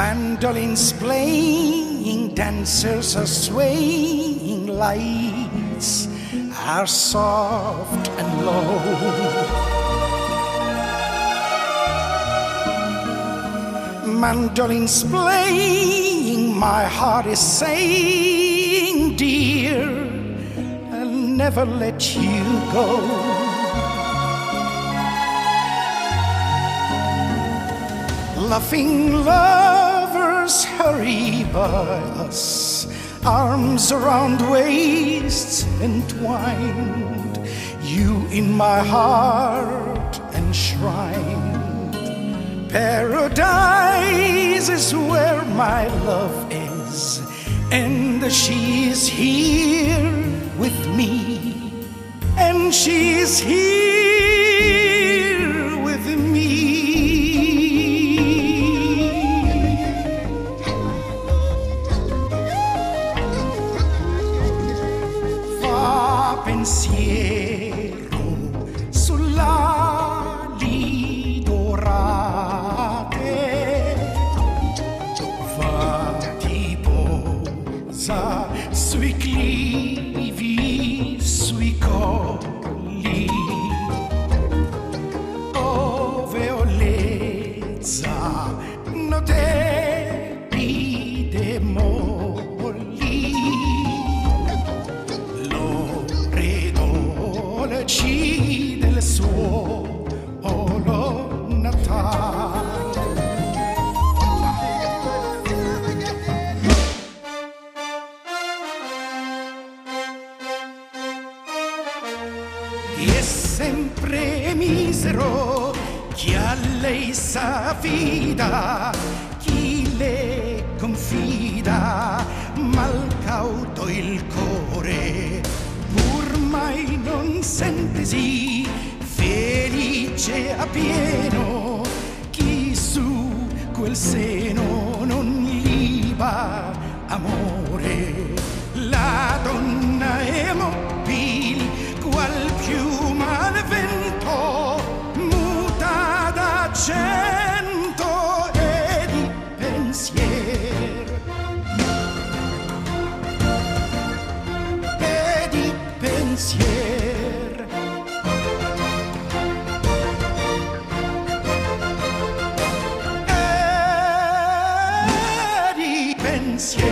Mandolins playing, dancers are swaying, lights are soft and low. Mandolins playing, my heart is saying, dear, I'll never let you go. Laughing lovers hurry by us, arms around waists entwined, you in my heart enshrined. Paradise is where my love is, and she is here with me, and she is here with me. Pensiero sull'ali dorate, va ti posa sui clivi, sui colli, ove olezza notevi demolli. Del suo natale. E è sempre misero chi a lei s'affida, chi le confida, mal cauto il cuore, pur mai non sentesi felice a pieno, chi su quel seno non liba amore. La donna è mobil qual piuma al vento, muta d'argento e di pensier, e di pensier. E di pensier.